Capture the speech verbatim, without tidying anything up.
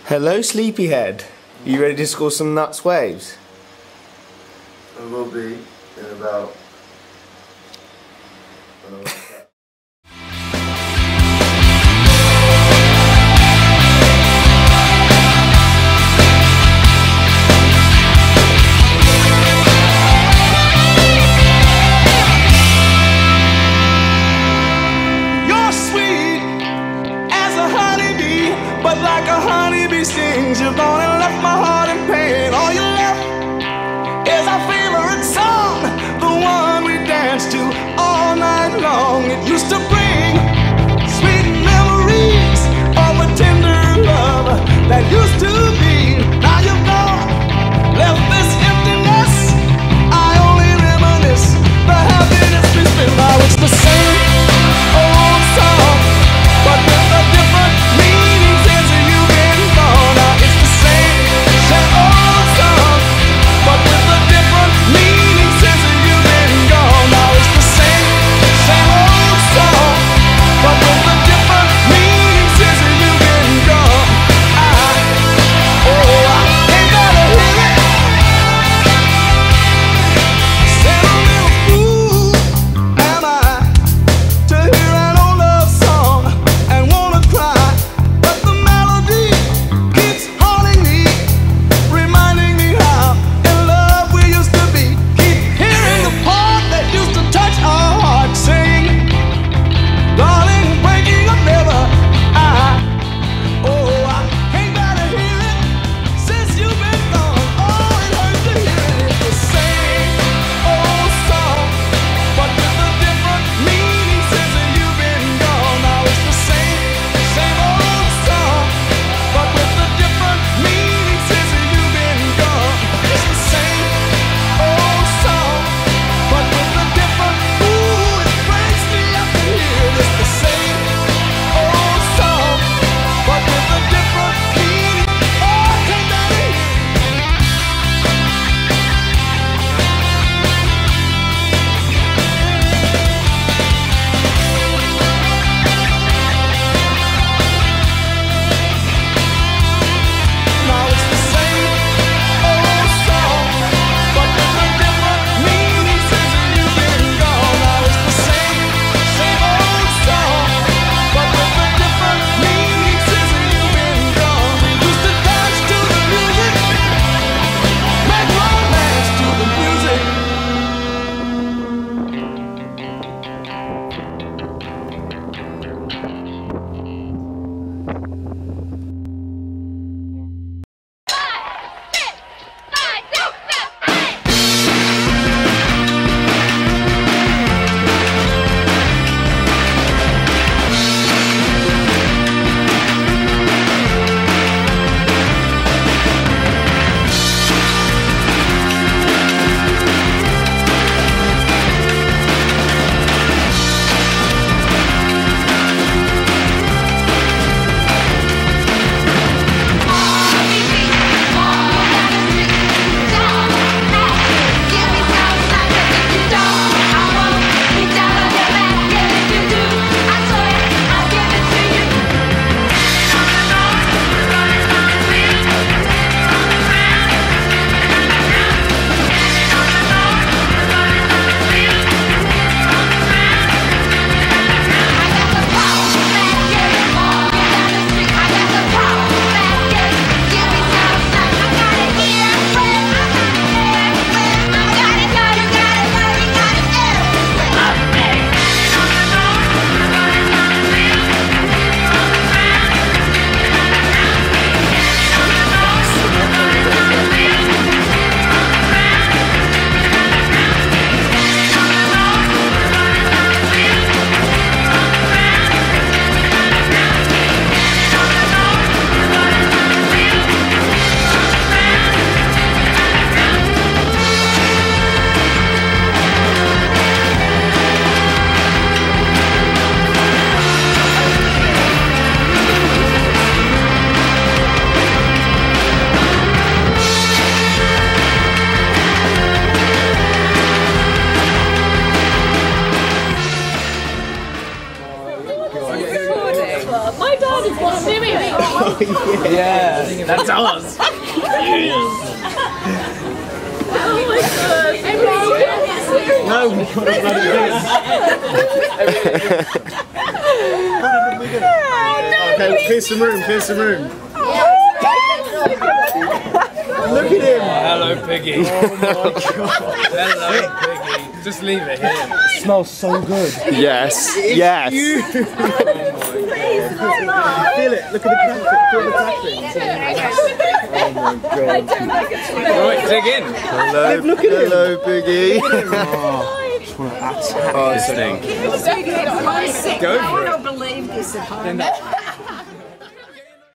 Hello, sleepyhead. You ready to score some nuts waves? I will be in about. Uh, But like a honeybee stings, you've gone and left my heart in pain. All you left is our favorite song, the one we danced to all night long. It used to bring sweet memories of a tender love that used to be. Now you've gone, left this emptiness. I only reminisce the happiness we spent. Now it's the same old song, but with a different meaning. Yeah, that's ours. Oh my god! No, we got to bloody do it. Okay, clear some room, clear some room. Look at him! Oh, hello, Piggy. Oh my god. Hello, Piggy. Just leave it here. It smells so good. Yes, yes. You. Oh feel it, look at the clapping, feel the clapping. Oh my god. Right, dig in. Hello, Look at him. hello, Biggie. Oh, this thing. Go for it. I don't believe this at home.